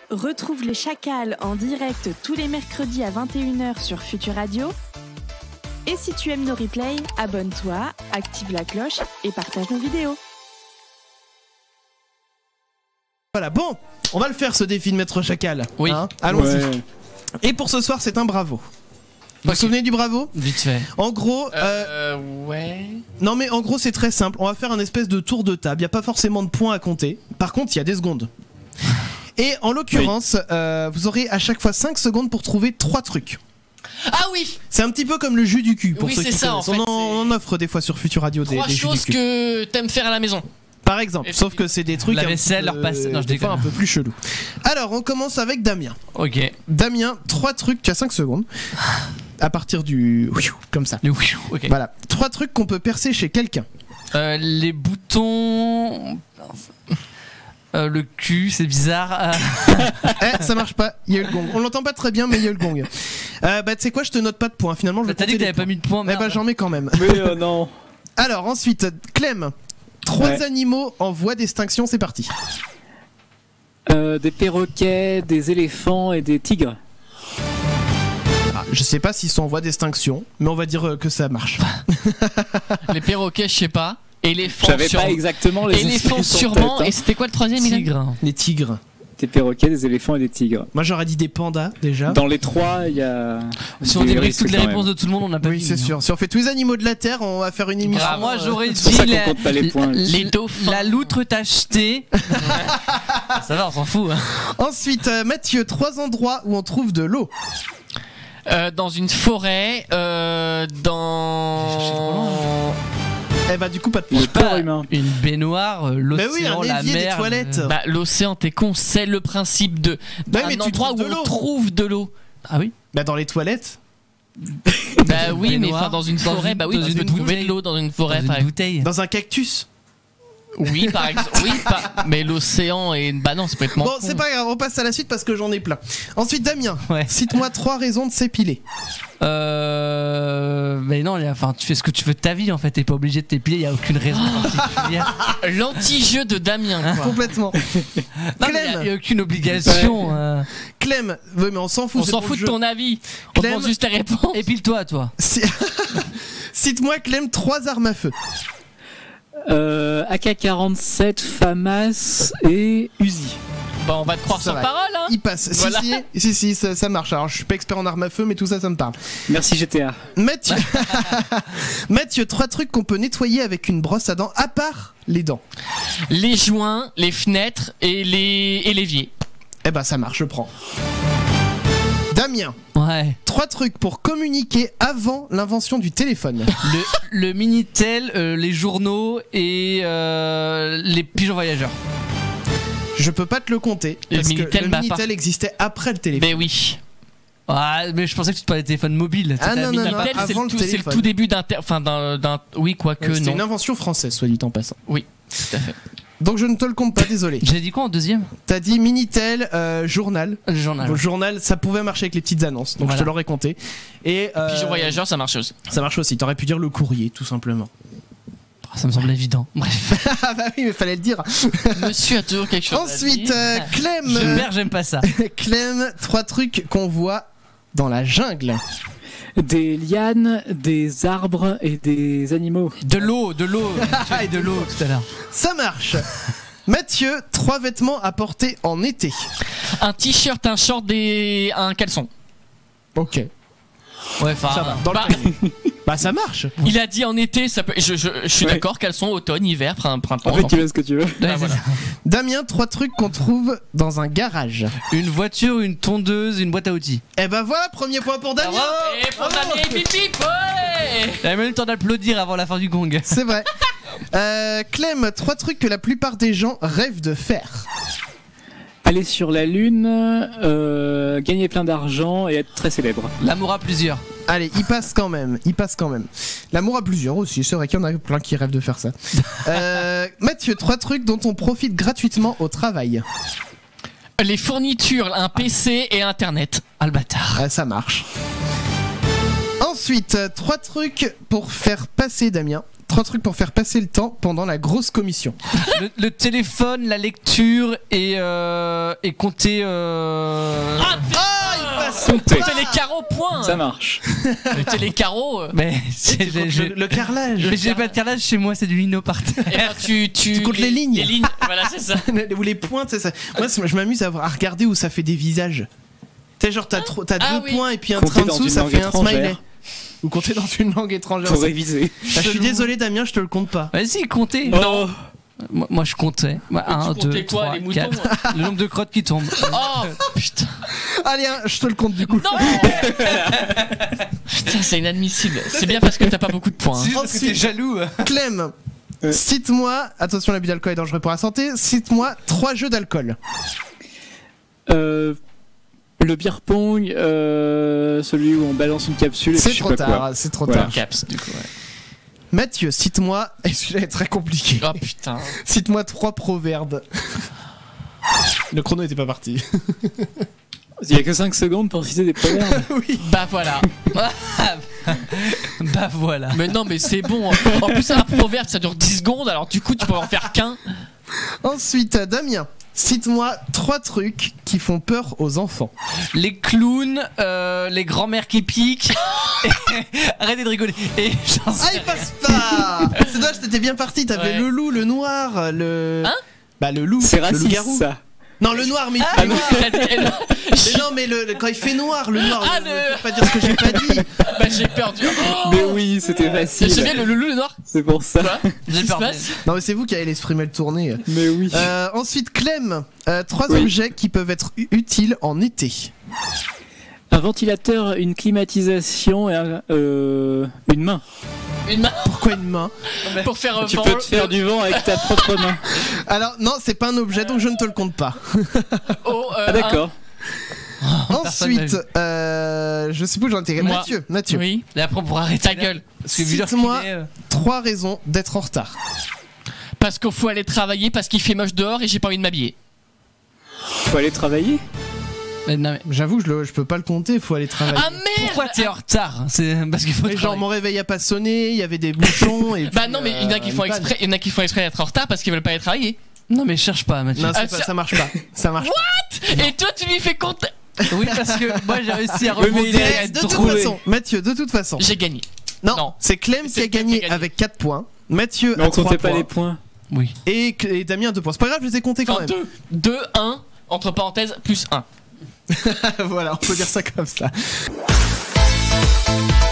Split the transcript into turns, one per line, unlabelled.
Retrouve les Chacals en direct tous les mercredis à 21h sur Futur Radio. Et si tu aimes nos replays, abonne-toi, active la cloche et partage nos vidéos.
Voilà, bon, on va le faire ce défi de Maître Chacal.
Oui.
Hein, allons-y.
Ouais.
Et pour ce soir, c'est un bravo. Vous vous souvenez du bravo?
Vite fait.
En gros,
ouais.
non mais en gros c'est très simple. On va faire un espèce de tour de table. Il n'y a pas forcément de points à compter. Par contre, il y a des secondes. Et en l'occurrence, vous aurez à chaque fois 5 secondes pour trouver 3 trucs.
Ah oui.
C'est un petit peu comme le jus du cul. Pour
Oui,
ceux
c'est
qui
ça, en
connaissent.
fait,
On en offre des fois sur Futur Radio des
3
jus du
choses
cul.
que t'aimes faire à la maison.
Par exemple, sauf que c'est des trucs
La
un
vaisselle,
petit peu,
leur passe. Non, je
des fois
déconne.
un peu plus chelou. Alors, on commence avec Damien.
Ok.
Damien, 3 trucs, tu as 5 secondes. À partir du... Comme ça.
Ok.
Voilà. 3 trucs qu'on peut percer chez quelqu'un.
Les boutons. Le cul, c'est bizarre.
Ça marche pas, il y a eu le gong. On l'entend pas très bien, mais il y a eu le gong. Bah, tu sais quoi, je te note pas de points. Finalement, je vais
T'as dit que
compter
t'avais pas mis de points,
les points. Eh
merde.
bah, j'en mets quand même.
Mais non.
Alors, ensuite, Clem. 3
Ouais.
animaux en voie d'extinction, c'est parti.
Des perroquets, des éléphants et des tigres.
Je sais pas s'ils sont en voie d'extinction, mais on va dire que ça marche.
Les perroquets, je sais pas. Éléphants,
J'avais pas exactement les
éléphants
espèces en
sûrement.
tête, hein.
Et c'était quoi le troisième, Milan?
Tigre.
Les tigres.
Des perroquets, des éléphants et des tigres.
Moi, j'aurais dit des pandas déjà.
Dans les 3, il y a.
Si on
des
débriefe
risques
toutes les
quand
réponses
même.
de tout le monde, on n'a pas
Oui,
vu,
c'est
hein.
sûr. Si on fait tous les animaux de la Terre, on va faire une émission.
Alors moi j'aurais
C'est pour
dit
ça qu'on compte pas les points.
Les dauphins.
la loutre tachetée. Ça va, on s'en fout. Hein.
Ensuite, Mathieu, 3 endroits où on trouve de l'eau.
Dans une forêt,
J'ai cherché trop loin.
Eh bah, du coup, pas de
Le
points.
corps humain.
Une baignoire,
Mais oui,
l'océan,
un
la
évier, des
mer.
toilettes.
bah, l'océan, t'es con, c'est le principe de
Bah, mais
un
tu
endroit
trouves
où
de l'eau.
on trouve de l'eau.
Ah oui.
Bah, dans les toilettes.
Bah oui, mais
baignoire,
enfin dans une
dans
forêt,
une-
bah oui,
dans
tu
une
peux trouver
bouteille.
de l'eau dans une forêt,
Dans
par
une
exemple.
bouteille.
Dans un cactus.
Oui, par exemple. Oui, mais l'océan et bah non, c'est complètement.
Bon,
con.
c'est pas grave, on passe à la suite parce que j'en ai plein. Ensuite, Damien,
Ouais.
cite-moi 3 raisons de s'épiler.
Mais non, enfin, tu fais ce que tu veux de ta vie en fait. T'es pas obligé de t'épiler. Il y a aucune raison particulière.
L'anti-jeu de Damien, quoi.
Complètement.
Non, mais il y a aucune obligation.
Clem, oui, mais on s'en fout.
On
c'est
s'en
pour
fout
le
de
jeu.
ton avis. On
Clem-
demande juste ta réponse.
Épile-toi, toi.
Cite-moi, Clem, 3 armes à feu.
AK-47, FAMAS et Uzi.
Bah, on va te croire
Ça
sans
va.
parole, hein.
Il passe.
Voilà.
Si, ça marche. Alors, je suis pas expert en armes à feu, mais tout ça, ça me parle.
Merci GTA.
Mathieu, Mathieu, 3 trucs qu'on peut nettoyer avec une brosse à dents, à part les dents.
Les joints, les fenêtres et l'évier.
Eh ben, ça marche, je prends. Damien,
Ouais.
3 trucs pour communiquer avant l'invention du téléphone.
Le Minitel, les journaux et les pigeons voyageurs.
Je peux pas te le compter.
Le
Parce
Minitel,
que le
bah,
Minitel existait après le téléphone.
Mais oui.
Ah, mais je pensais que tu parlais de téléphone mobile.
Ah, non, non, non.
Minitel, c'est
avant
le
le
tout- c'est le
téléphone.
tout début d'un. Oui, quoique
C'était
non.
une invention française, soit dit en passant.
Oui, tout à fait.
Donc je ne te le compte pas, désolé.
J'ai dit quoi en deuxième?
T'as dit Minitel, journal.
Le journal.
Bon, le journal, ça pouvait marcher avec les petites annonces, donc
Voilà.
je te l'aurais compté. Et
Pigeon voyageur, ça marche aussi.
ça marche aussi. T'aurais pu dire le courrier, tout simplement.
Ça me semble évident. Bref.
Ah bah oui, mais fallait le dire.
Monsieur a toujours quelque chose.
Ensuite, Clem.
Je perds, j'aime pas ça.
Clem, 3 trucs qu'on voit dans la jungle.
Des lianes, des arbres et des animaux.
De l'eau. Tu as dit de l'eau tout à l'heure.
Ça marche. Mathieu, 3 vêtements à porter en été.
Un t-shirt, un short, un caleçon.
Ok.
Ouais,
Ça va.
enfin.
Dans
bah-
le timing. Bah ça marche.
Il a dit en été, ça peut. Je suis
Ouais.
d'accord, caleçon, automne, hiver, printemps.
En fait, tu fais ce que tu veux.
Ouais,
voilà.
Damien, 3 trucs qu'on trouve dans un garage.
Une voiture, une tondeuse, une boîte à outils.
Eh ben voilà, premier point pour Damien.
Et pour
Bravo.
Damien, pip pip, ouais.
J'avais même le temps d'applaudir avant la fin du gong.
C'est vrai. Clem, 3 trucs que la plupart des gens rêvent de faire.
Aller sur la lune, gagner plein d'argent et être très célèbre.
L'amour à plusieurs.
Allez, il passe quand même. L'amour à plusieurs aussi, c'est vrai qu'il y en a plein qui rêvent de faire ça. Mathieu, 3 trucs dont on profite gratuitement au travail.
Les fournitures, un PC et Internet.
Ah le bâtard.
Ah, ça marche. Ensuite, 3 trucs pour faire passer, Damien, 3 trucs pour faire passer le temps pendant la grosse commission.
Le téléphone, la lecture et compter.
Il passe
Compter.
Compter les carreaux, point.
Ça marche.
Compter les carreaux.
Mais
le carrelage.
mais j'ai pas de carrelage chez moi, c'est du lino par terre.
Et ben
Tu comptes les lignes.
Les lignes, voilà, c'est ça.
Ou les pointes, c'est ça. Moi, je m'amuse à regarder où ça fait des visages. Tu sais, genre, t'as
Ah
deux
oui.
points et puis un
Compter
train
dans
dessous,
une
ça
langue
fait un
étrangère.
smiley. Ou compter dans une langue étrangère.
Pour réviser.
Ah, je suis désolé, Damien, je te le compte pas.
Vas-y, comptez.
Non.
Moi je comptais. 1,
tu
2,
comptais quoi,
3,
les moutons
4. Le nombre de crottes qui tombent.
Oh putain.
Allez, je te le compte du coup.
Non. Putain, c'est inadmissible. C'est bien parce que t'as pas beaucoup de points.
C'est
Hein.
juste parce que t'es jaloux.
Clem, cite-moi, attention, l'abus d'alcool est dangereux pour la santé, cite-moi 3 jeux d'alcool.
Le beer pong, celui où on balance une capsule et
C'est
puis je
trop
sais pas
tard,
quoi.
c'est trop
Voilà.
tard.
Caps, du coup. Ouais.
Mathieu, cite-moi, et celui-là est très compliqué,
Oh putain.
cite-moi 3 proverbes. Le chrono était pas parti.
Il y a que 5 secondes pour citer des proverbes.
Oui.
Bah voilà.
Bah voilà.
Mais non, mais c'est bon. En plus, un proverbe ça dure 10 secondes, alors du coup, tu peux en faire qu'un.
Ensuite, Damien, cite-moi 3 trucs qui font peur aux enfants.
Les clowns, les grands-mères qui piquent. Arrêtez de rigoler. Et j'en sais
Ah, il passe pas. C'est dommage, t'étais bien parti, t'avais
Ouais.
le loup, le noir, le...
Hein
Bah le loup,
C'est
le
raciste
loup-garou.
ça.
Non, le noir, mais il
Ah
fait
non,
noir. Mais non, mais quand il fait noir, le noir,
Ah,
faut pas dire ce que j'ai pas dit.
Bah j'ai perdu. Oh
Mais oui, c'était facile.
C'est bien le loulou le noir.
C'est pour ça.
Quoi
J'ai
Qu'est-ce qui se
peur.
passe
Non, mais c'est vous qui avez l'esprit mal tourné.
Mais oui.
Ensuite, Clem, 3
Oui.
objets qui peuvent être utiles en été.
Un ventilateur, une climatisation et une main.
Une main
Pourquoi une main?
pour faire
Tu
vent-
peux te faire du vent avec ta propre main.
Alors, non, c'est pas un objet, donc je ne te le compte pas.
Oh,
Ah d'accord.
Ensuite, je sais plus où j'en étais.
Moi.
Mathieu,
Oui.
Et après on pourra arrêter
Ta gueule.
Parce que vu l'heure
Cite-moi.
qu'il est,
3 raisons d'être en retard.
Parce qu'il faut aller travailler parce qu'il fait moche dehors et j'ai pas envie de m'habiller.
Faut aller travailler.
non, mais
J'avoue, je peux pas le compter, il faut aller travailler.
Ah merde.
pourquoi t'es en retard? C'est parce qu'il faut
Mais genre,
travailler.
mon réveil a pas sonné, il y avait des bouchons et
Bah
puis,
non, mais il y en a qui font
une panne.
exprès, il y en a qui font exprès d'être en retard parce qu'ils veulent pas aller travailler.
Non mais cherche pas Mathieu.
Non,
Ah,
ça marche pas. Ça marche pas.
Et toi, tu lui fais compte.
Oui parce que moi j'ai réussi à
Oui, mais il
rebondir
est-
et à
De
être
toute
drôle.
façon, Mathieu, de toute façon.
J'ai gagné.
Non,
Non.
c'est Clem qui
C'est
a
Clem qui
gagné
a gagné.
avec 4 points. Mathieu
Mais
a
on
3
comptait pas
points.
les points.
Oui.
Et Damien 2 points. C'est pas grave, je les ai comptés quand
Enfin,
même.
2, 1, entre parenthèses, plus 1.
Voilà, on peut dire ça comme ça.